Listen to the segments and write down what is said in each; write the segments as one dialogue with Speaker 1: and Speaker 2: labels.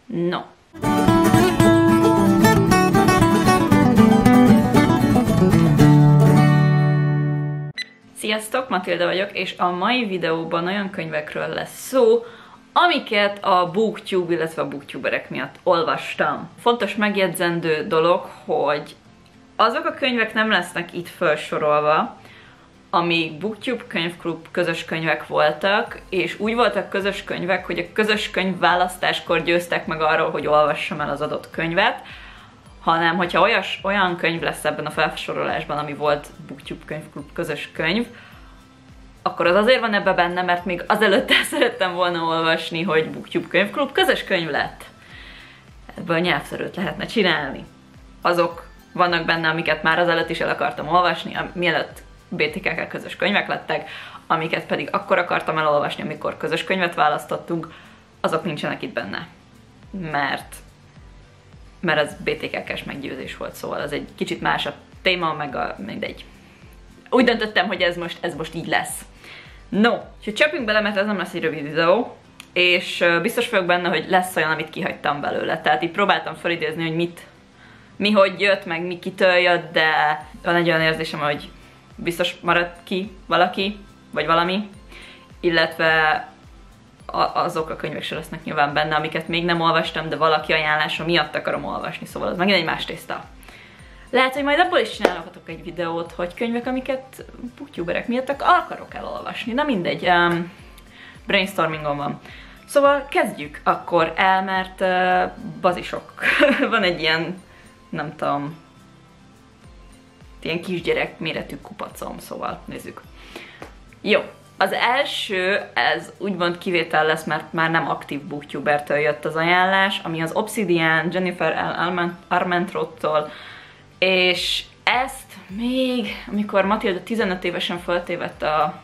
Speaker 1: No. Sziasztok, Matilda vagyok, és a mai videóban olyan könyvekről lesz szó, amiket a BookTube, illetve a booktuberek miatt olvastam. Fontos megjegyzendő dolog, hogy azok a könyvek nem lesznek itt felsorolva, amíg BookTube könyvklub közös könyvek voltak, és úgy voltak közös könyvek, hogy a közös könyv választáskor győztek meg arról, hogy olvassam el az adott könyvet, hanem hogyha olyan könyv lesz ebben a felsorolásban, ami volt BookTube könyvklub közös könyv, akkor az azért van ebbe benne, mert még azelőtt el szerettem volna olvasni, hogy BookTube könyvklub közös könyv lett. Ebből nyelvszerűt lehetne csinálni. Azok vannak benne, amiket már azelőtt is el akartam olvasni, mielőtt BTKK közös könyvek lettek, amiket pedig akkor akartam elolvasni, amikor közös könyvet választottunk, azok nincsenek itt benne. Mert ez BTKK-s meggyőzés volt, szóval ez egy kicsit más a téma, meg mindegy. Úgy döntöttem, hogy ez most így lesz. No, úgyhogy csapjunk bele, mert ez nem lesz egy rövid videó, és biztos vagyok benne, hogy lesz olyan, amit kihagytam belőle. Tehát így próbáltam felidézni, hogy mi hogy jött, meg mi kitől jött, de van egy olyan érzésem, hogy biztos maradt ki valaki, vagy valami, illetve azok a könyvek se lesznek nyilván benne, amiket még nem olvastam, de valaki ajánlása miatt akarom olvasni, szóval az megint egy más tészta. Lehet, hogy majd abból is csinálhatok egy videót, hogy könyvek, amiket booktuberek miatt akarok elolvasni. Na mindegy, brainstormingon van. Szóval kezdjük akkor el, mert bazisok. Van egy ilyen, nem tudom, ilyen kisgyerek méretű kupacom, szóval nézzük. Jó, az első, ez úgymond kivétel lesz, mert már nem aktív booktubertől jött az ajánlás, ami az Obsidian, Jennifer Armentrottól, és ezt még, amikor Matilda 15 évesen föltévett a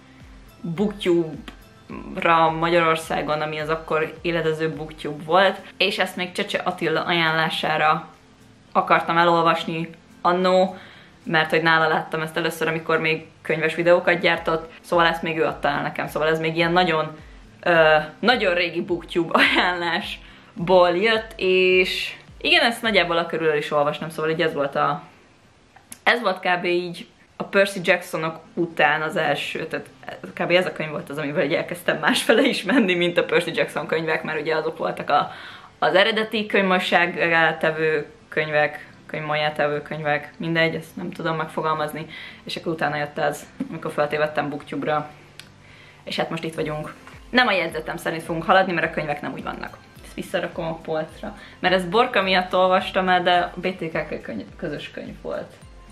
Speaker 1: BookTube-ra Magyarországon, ami az akkor éledező BookTube volt, és ezt még Csecse Attila ajánlására akartam elolvasni annó, mert hogy nála láttam ezt először, amikor még könyves videókat gyártott, szóval ezt még ő adta el nekem, szóval ez még ilyen nagyon, nagyon régi BookTube ajánlásból jött, és igen, ezt nagyjából a körül is olvastam, szóval így ez volt kb. Így a Percy Jacksonok után az első, tehát kb. Ez a könyv volt az, amivel így elkezdtem másfele is menni, mint a Percy Jackson könyvek, mert ugye azok voltak az eredeti könyvmossággá tevő könyvek, könyvmolyátevő könyvek, mindegy, ezt nem tudom megfogalmazni, és akkor utána jött ez, amikor feltévettem BookTube-ra, és hát most itt vagyunk. Nem a jegyzetem szerint fogunk haladni, mert a könyvek nem úgy vannak. Ezt visszarakom a polcra, mert ezt Borka miatt olvastam el, de a BTKK közös könyv volt.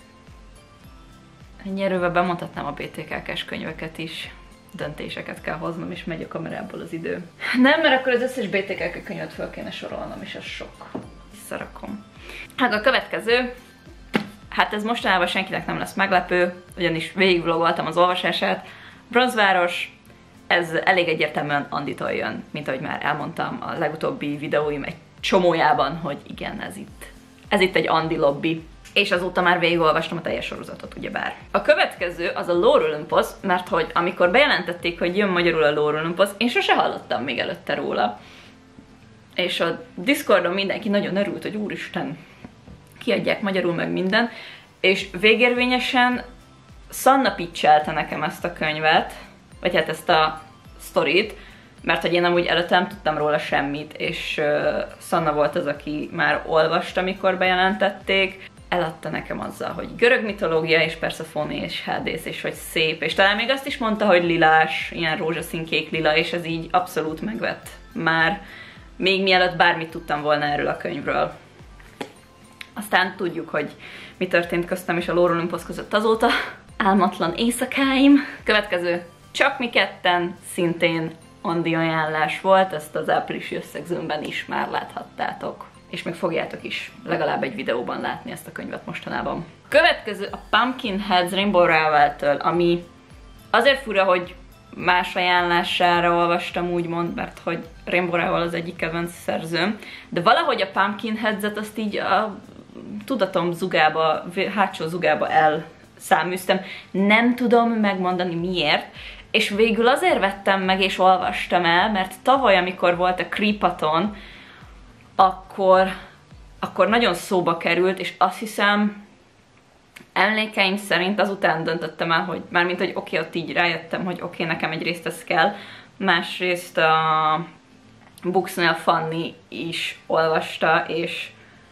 Speaker 1: Ennyi erővel bemondhatnám a BTKK-s könyveket is. Döntéseket kell hoznom, és megy a kamerából az idő. Nem, mert akkor az összes BTKK könyvet fel kéne sorolnom, és az sok. Visszarakom. Hát a következő, hát ez mostanában senkinek nem lesz meglepő, ugyanis végigvlogoltam az olvasását. Bronzváros, ez elég egyértelműen Anditól jön, mint ahogy már elmondtam a legutóbbi videóim egy csomójában, hogy igen, ez itt egy Andi lobby. És azóta már végigolvastam a teljes sorozatot, ugyebár. A következő az a Lore Olympus, mert hogy amikor bejelentették, hogy jön magyarul a Lore Olympus, én sose hallottam még előtte róla. És a Discordon mindenki nagyon örült, hogy úristen, kiadják magyarul meg minden, és végérvényesen Sanna pitchelte nekem ezt a könyvet, vagy hát ezt a sztorit, mert hogy én amúgy előtte nem tudtam róla semmit, és Sanna volt az, aki már olvasta, amikor bejelentették. Eladta nekem azzal, hogy görög mitológia, és Persephone, és Hades, és hogy szép, és talán még azt is mondta, hogy lilás, ilyen rózsaszín kék lila, és ez így abszolút megvett már, még mielőtt bármit tudtam volna erről a könyvről. Aztán tudjuk, hogy mi történt köztem és a Lore Olympus között azóta. Álmatlan éjszakáim. Következő, csak mi ketten, szintén Andi ajánlás volt, ezt az áprilisi összegzőmben is már láthattátok. És még fogjátok is legalább egy videóban látni ezt a könyvet mostanában. Következő a Pumpkinheads Rainbow Rowell-től, ami azért fura, hogy más ajánlására olvastam úgymond, mert hogy Rainbow Rowell az egyik kedvenc szerzőm, de valahogy a Pumpkinheads-et azt így a tudatom zugába, hátsó zugába elszáműztem. Nem tudom megmondani miért, és végül azért vettem meg és olvastam el, mert tavaly, amikor volt a Creepathon, akkor nagyon szóba került, és azt hiszem, emlékeim szerint azután döntöttem el, hogy mármint, hogy oké, ott így rájöttem, hogy oké, nekem egyrészt ez kell, másrészt a Booksnél Fanny is olvasta, és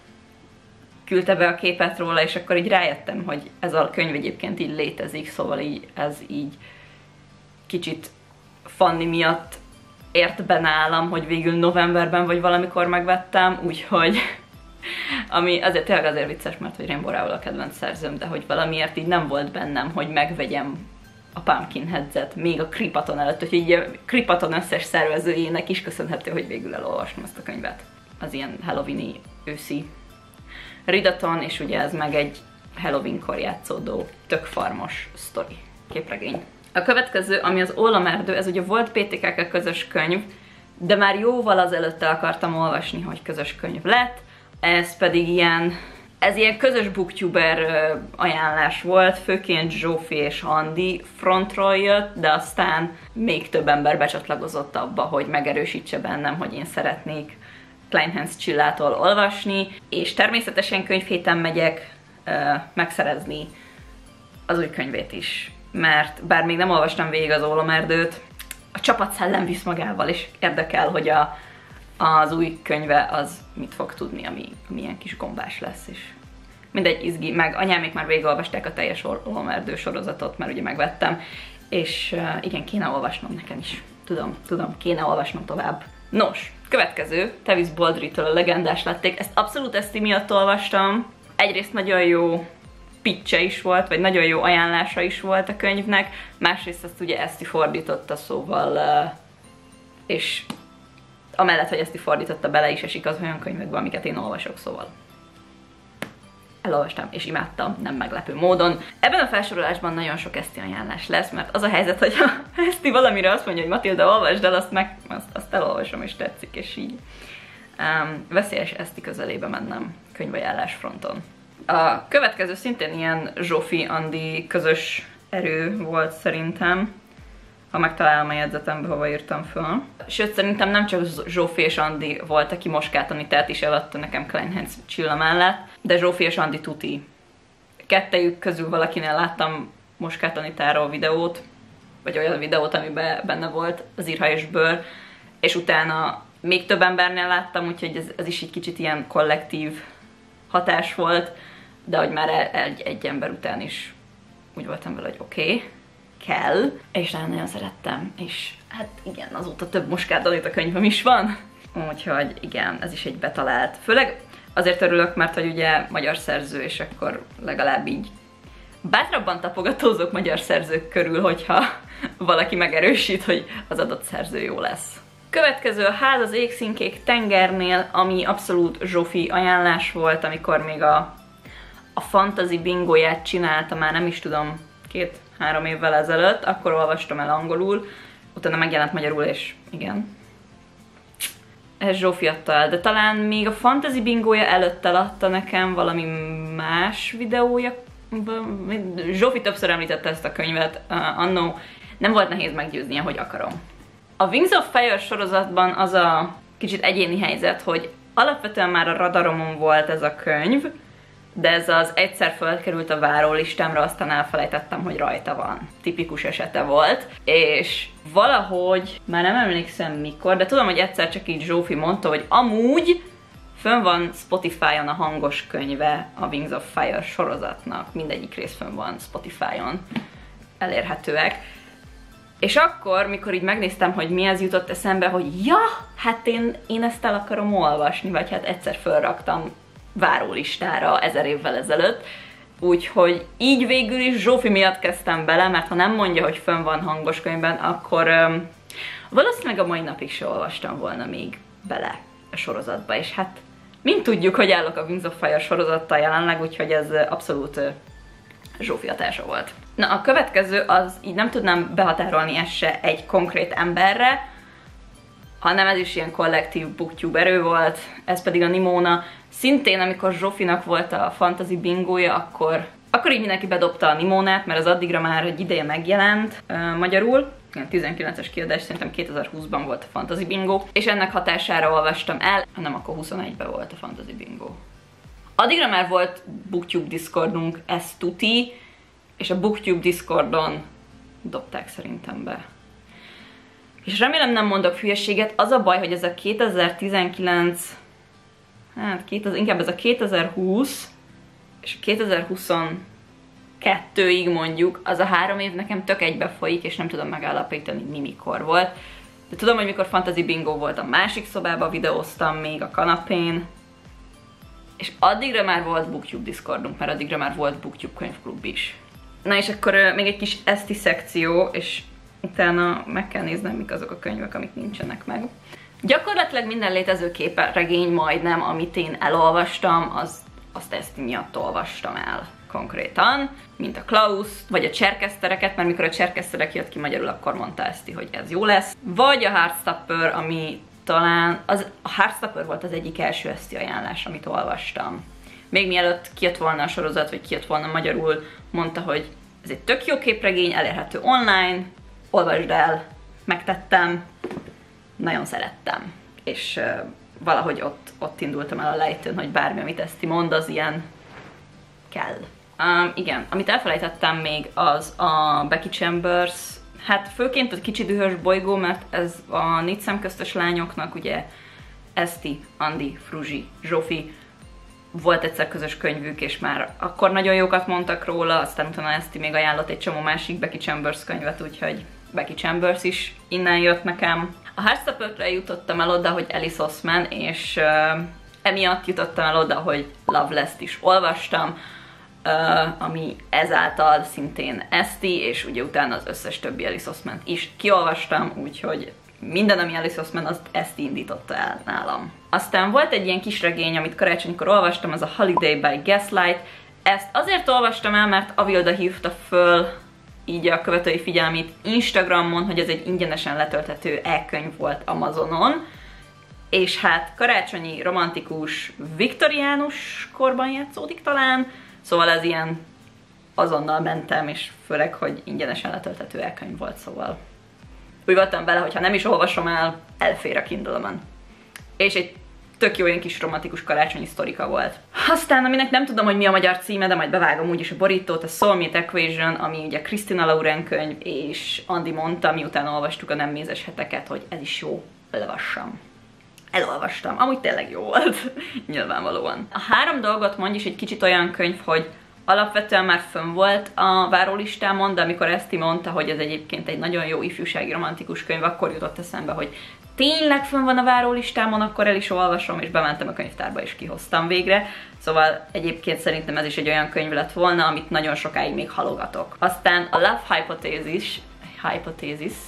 Speaker 1: küldte be a képet róla, és akkor így rájöttem, hogy ez a könyv egyébként így létezik, szóval így ez így kicsit Fanny miatt ért be nálam, hogy végül novemberben vagy valamikor megvettem, úgyhogy ami azért tényleg azért vicces, mert hogy Rainbow Rowell a kedvenc szerzőm, de hogy valamiért így nem volt bennem, hogy megvegyem a Pumpkinheads-et még a Kripaton előtt, úgyhogy így a Kripaton összes szervezőjének is köszönhető, hogy végül elolvastam ezt a könyvet. Az ilyen Halloween-i őszi ridaton, és ugye ez meg egy Halloween-kor játszódó tök farmos sztori, képregény. A következő, ami az Ólomerdő, ez ugye volt BTKK közös könyv, de már jóval azelőtt el akartam olvasni, hogy közös könyv lett. Ez pedig ilyen közös booktuber ajánlás volt, főként Zsófi és Andi frontról jött, de aztán még több ember becsatlakozott abba, hogy megerősítse bennem, hogy én szeretnék Kleinhans Csillától olvasni, és természetesen könyvhéten megyek megszerezni az új könyvét is, mert bár még nem olvastam végig az Ólomerdőt, a csapatszellem visz magával, és érdekel, hogy az új könyve az mit fog tudni, ami ilyen kis gombás lesz is. Mindegy, izgi, meg anyámék már végigolvasták a teljes Ólomerdő sorozatot, mert ugye megvettem, és igen, kéne olvasnom nekem is. Tudom, kéne olvasnom tovább. Nos, következő, Tevis Baldry-től a Legendás lették. Ezt abszolút Eszti miatt olvastam. Egyrészt nagyon jó pitche is volt, vagy nagyon jó ajánlása is volt a könyvnek, másrészt azt ugye Eszti fordította, szóval, és amellett, hogy Eszti fordította, bele is esik az olyan könyvekbe, amiket én olvasok, szóval elolvastam és imádtam, nem meglepő módon. Ebben a felsorolásban nagyon sok Eszti ajánlás lesz, mert az a helyzet, hogy ha Eszti valamire azt mondja, hogy Matilda, olvasd el, azt elolvasom és tetszik, és így veszélyes Eszti közelébe mennem könyvajánlás fronton. A következő szintén ilyen Zsófi Andi közös erő volt szerintem, ha megtalálom a jegyzetembe, hova írtam föl. Sőt, szerintem nem csak Zsófi és Andi volt, aki Moskát Anitát is eladta nekem Kleinhans Csilla mellett, de Zsófi és Andi tuti. Kettejük közül valakinél láttam Moskát Anitáról videót, vagy olyan videót, amiben benne volt az Írha és Bőr, és utána még több embernél láttam, úgyhogy ez is egy kicsit ilyen kollektív hatás volt, de hogy már egy ember után is úgy voltam vele, hogy oké, kell, és nagyon szerettem, és hát igen, azóta több Moskát Anita könyvem is van, úgyhogy igen, ez is egy betalált. Főleg azért örülök, mert hogy ugye magyar szerző, és akkor legalább így bátrabban tapogatózok magyar szerzők körül, hogyha valaki megerősít, hogy az adott szerző jó lesz. Következő a Ház az égszínkék tengernél, ami abszolút Zsófi ajánlás volt, amikor még a fantasy bingóját csinálta, már nem is tudom, 2-3 évvel ezelőtt, akkor olvastam el angolul, utána megjelent magyarul, és igen. Ez Zsófi adta el, de talán még a fantasy bingója előtt eladta nekem valami más videója. Zsófi többször említette ezt a könyvet, annó nem volt nehéz meggyőznie, hogy akarom. A Wings of Fire sorozatban az a kicsit egyéni helyzet, hogy alapvetően már a radaromon volt ez a könyv, de ez az egyszer felkerült a várólistámra, aztán elfelejtettem, hogy rajta van. Tipikus esete volt, és valahogy, már nem emlékszem mikor, de tudom, hogy egyszer csak így Zsófi mondta, hogy amúgy fönn van Spotify-on a hangos könyve a Wings of Fire sorozatnak. Mindegyik rész fönn van Spotify-on elérhetőek. És akkor, mikor így megnéztem, hogy mi ez, jutott eszembe, hogy ja, hát én ezt el akarom olvasni, vagy hát egyszer felraktam várólistára 1000 évvel ezelőtt, úgyhogy így végül is Zsófi miatt kezdtem bele, mert ha nem mondja, hogy fönn van hangos könyvben, akkor valószínűleg a mai napig se olvastam volna még bele a sorozatba, és hát mind tudjuk, hogy állok a Wings of Fire sorozattal jelenleg, úgyhogy ez abszolút Zsófi hatása volt. Na, a következő az, így nem tudnám behatárolni ezt se egy konkrét emberre, hanem ez is ilyen kollektív booktube erő volt, ez pedig a Nimona. Szintén, amikor Zsófinak volt a fantasy bingója, akkor így mindenki bedobta a Nimonát, mert az addigra már egy ideje megjelent magyarul, 19-es kiadás, szerintem 2020-ban volt a Fantasy Bingo, és ennek hatására olvastam el, nem, akkor 21-ben volt a Fantasy Bingo. Addigra már volt Booktube Discordunk, ez tuti, és a Booktube Discordon dobták szerintem be. És remélem nem mondok hülyeséget, az a baj, hogy ez a 2019, hát inkább ez a 2020, és 2022-ig mondjuk, az a 3 év nekem tök egybe folyik, és nem tudom megállapítani, mi mikor volt. De tudom, hogy mikor Fantasy Bingo volt, a másik szobában videóztam még a kanapén, és addigra már volt Booktube Discordunk, mert addigra már volt Booktube könyvklub is. Na és akkor még egy kis eszti szekció, és utána meg kell néznem, mik azok a könyvek, amik nincsenek meg. Gyakorlatilag minden létező képregény majdnem, amit én elolvastam, azt eszti miatt olvastam el konkrétan, mint a Klaus, vagy a Cserkesztereket, mert mikor a Cserkeszterek jött ki magyarul, akkor mondta Eszti, hogy ez jó lesz. Vagy a Heartstopper, ami talán, a Heartstopper volt az egyik első Eszti ajánlás, amit olvastam. Még mielőtt kijött volna a sorozat, vagy kijött volna magyarul, mondta, hogy ez egy tök jó képregény, elérhető online, olvasd el, megtettem, nagyon szerettem. És valahogy ott indultam el a lejtőn, hogy bármi, amit Eszti mond, az ilyen kell. Igen, amit elfelejtettem még, az a Becky Chambers, hát főként a Kicsi dühös bolygó, mert ez a 4 szemköztes lányoknak, ugye Eszti, Andi, Fruzsi, Zsófi, volt egyszer közös könyvük, és már akkor nagyon jókat mondtak róla, aztán utána Eszti még ajánlott egy csomó másik Becky Chambers könyvet, úgyhogy Becky Chambers is innen jött nekem. A Heartstopperre jutottam el oda, hogy Alice Oseman, és emiatt jutottam el oda, hogy Loveless-t is olvastam, ami ezáltal szintén Eszti, és ugye utána az összes többi Alice Osemant is kiolvastam, úgyhogy minden, ami Alice Oseman, azt Eszti indította el nálam. Aztán volt egy ilyen kis regény, amit karácsonykor olvastam, az a Holiday by Gaslight. Ezt azért olvastam el, mert Avilda hívta föl így a követői figyelmét Instagramon, hogy ez egy ingyenesen letölthető e-könyv volt Amazonon, és hát karácsonyi, romantikus, viktoriánus korban játszódik talán, szóval ez ilyen azonnal mentem, és főleg, hogy ingyenesen letölthető e-könyv volt, szóval úgy voltam vele, hogy ha nem is olvasom el, elfér a Kindle-ben. És egy tök jó ilyen kis romantikus karácsonyi sztorika volt. Aztán, aminek nem tudom, hogy mi a magyar címe, de majd bevágom úgyis a borítót, a Soulmate Equation, ami ugye Christina Lauren könyv, és Andi mondta, miután olvastuk a Nem mézes heteket, hogy ez is jó, olvassam. Elolvastam, amúgy tényleg jó volt, nyilvánvalóan. A 3 dolgot mondj is egy kicsit olyan könyv, hogy alapvetően már fönn volt a várólistámon, de amikor Eszti mondta, hogy ez egyébként egy nagyon jó ifjúsági romantikus könyv, akkor jutott eszembe, hogy tényleg fönn van a várólistámon, akkor el is olvasom, és bementem a könyvtárba, és kihoztam végre. Szóval egyébként szerintem ez is egy olyan könyv lett volna, amit nagyon sokáig még halogatok. Aztán a Love Hypothesis.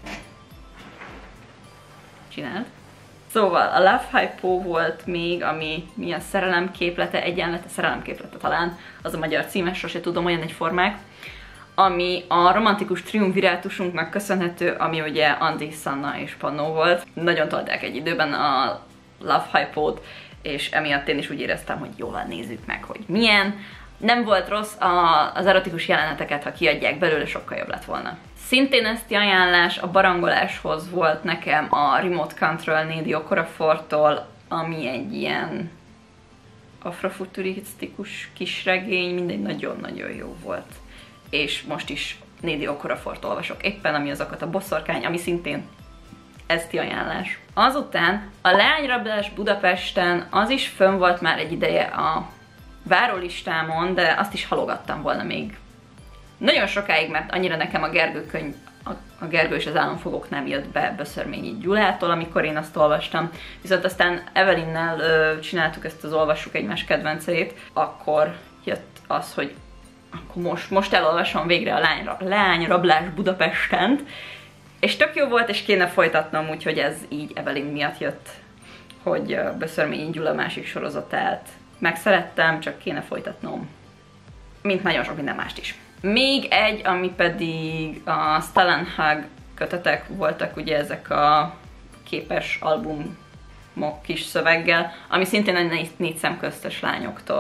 Speaker 1: Csináld. Szóval a Love Hypo volt még, ami mi a szerelemképlete, egyenlete, szerelemképlete talán, az a magyar címe, sose tudom, olyan egyformák, ami a romantikus triumvirátusunknak köszönhető, ami ugye Andi, Sanna és Pannó volt. Nagyon tolták egy időben a Love Hypo-t, és emiatt én is úgy éreztem, hogy jól nézzük meg, hogy milyen. Nem volt rossz, az erotikus jeleneteket, ha kiadják belőle, sokkal jobb lett volna. Szintén ezt ajánlás a barangoláshoz volt nekem a Remote Control Nédi Okorafortól, ami egy ilyen afrofuturisztikus kisregény, mindegy, nagyon-nagyon jó volt. És most is Nédi Okorafort olvasok éppen, ami az Akata boszorkány, ami szintén Eszti ajánlás. Azután a Leányrablás Budapesten, az is fönn volt már egy ideje a várólistámon, de azt is halogattam volna még nagyon sokáig, mert annyira nekem a Gergő könyv, a Gergő és az álomfogók nem jött be Böszörményi Gyulától, amikor én azt olvastam. Viszont aztán Evelynnel csináltuk ezt az Olvassuk egymás kedvenceit, akkor jött az, hogy akkor most elolvasom végre a Leányrablás Budapestent, és tök jó volt, és kéne folytatnom, úgyhogy ez így Evelyn miatt jött, hogy Böszörményi Gyula másik sorozatát megszerettem, csak kéne folytatnom, mint nagyon sok minden mást is. Még egy, ami pedig a Stalenhag kötetek voltak, ugye ezek a képes albumok kis szöveggel, ami szintén a 4 szemköztes lányoktól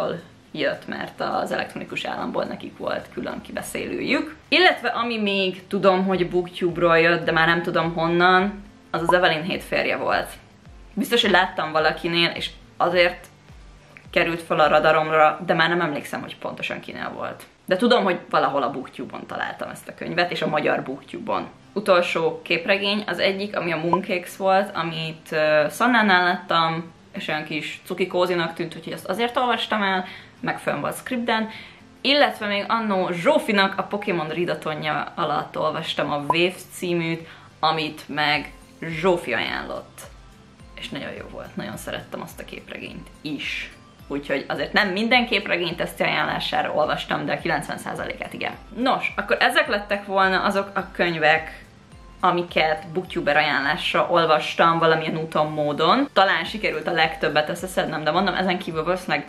Speaker 1: jött, mert az elektronikus államból nekik volt külön kibeszélőjük. Illetve ami még tudom, hogy Booktube-ról jött, de már nem tudom honnan, az az Evelyn Haith férje volt. Biztos, hogy láttam valakinél, és azért került fel a radaromra, de már nem emlékszem, hogy pontosan kinél volt. De tudom, hogy valahol a Booktube-on találtam ezt a könyvet, és a magyar Booktube-on. Utolsó képregény, az egyik, ami a Mooncakes volt, amit Szannánál láttam, és olyan kis cukikózinak tűnt, úgyhogy azt azért olvastam el, meg fönn volt Scribden, illetve még annó Zsófinak a Pokémon ridatonja alatt olvastam a Waves címűt, amit meg Zsófi ajánlott. És nagyon jó volt, nagyon szerettem azt a képregényt is. Úgyhogy azért nem minden képregényt ezt ajánlására olvastam, de a 90%-át igen. Nos, akkor ezek lettek volna azok a könyvek, amiket Booktuber ajánlásra olvastam valamilyen úton, módon. Talán sikerült a legtöbbet összeszednem, de mondom, ezen kívül valószínűleg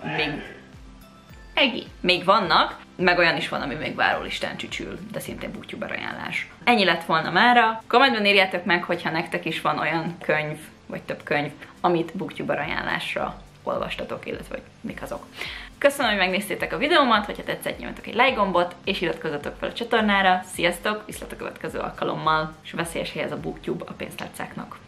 Speaker 1: még vannak, meg olyan is van, ami még várólistán csücsül, de szintén Booktuber ajánlás. Ennyi lett volna mára. Kommentben írjátok meg, hogyha nektek is van olyan könyv, vagy több könyv, amit Booktuber ajánlásra olvastatok, illetve hogy mik azok. Köszönöm, hogy megnéztétek a videómat, hogyha tetszett, nyomjatok egy like gombot, és iratkozzatok fel a csatornára. Sziasztok, viszlát a következő alkalommal, és veszélyes hely ez a Booktube a pénztárcáknak.